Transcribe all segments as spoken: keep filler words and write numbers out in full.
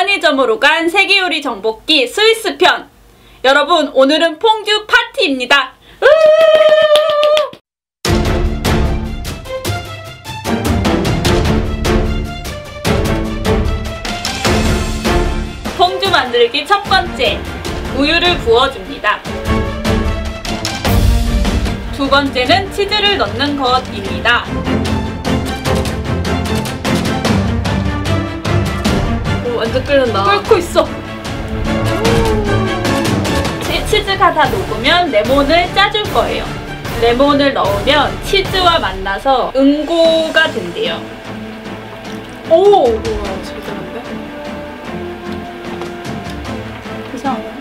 편의점으로 간 세계요리 정복기 스위스 편. 여러분, 오늘은 퐁듀 파티입니다. 퐁듀 만들기 첫 번째, 우유를 부어줍니다. 두 번째는 치즈를 넣는 것입니다. 오, 완전 끓는다. 끓고 있어. 치, 치즈가 다 녹으면 레몬을 짜줄 거예요. 레몬을 넣으면 치즈와 만나서 응고가 된대요. 오! 우와, 제대로인데? 이상하네.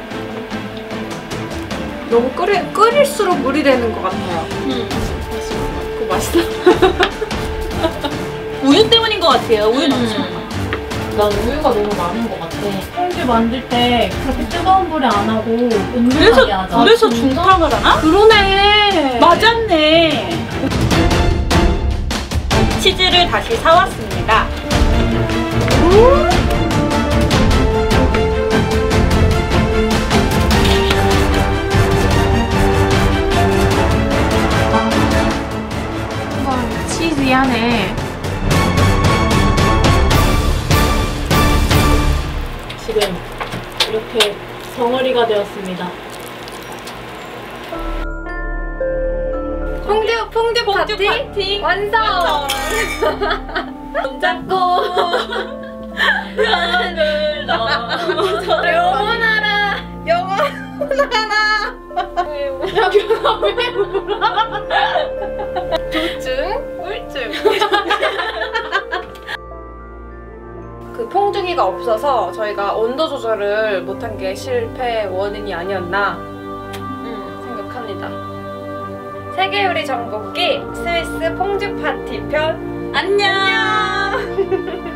너무 끓이, 끓일수록 물이 되는 것 같아요. 음. 그거 맛있어? 우유 때문인 것 같아요. 우유 넣죠. 음. 난 우유가 너무 많은 것 같아. 퐁듀 만들 때 그렇게 뜨거운 불에 안 하고 은근하게 그래서, 하자. 그래서 중탕을 하나? 그러네. 맞았네. 치즈를 다시 사왔습니다. 한번 치즈하네. 지금 이렇게 덩어리가 되었습니다. 퐁듀, 퐁듀 퐁듀 파티? 파티 완성! 손잡고 하늘 넘어서 영원하라! 영원하라! 우리가 왜 울어? 우울증? 우울증. 그 퐁듀기가 없어서 저희가 온도 조절을 못한 게 실패 원인이 아니었나 음, 생각합니다. 세계요리 정복기 스위스 퐁듀 파티 편 안녕.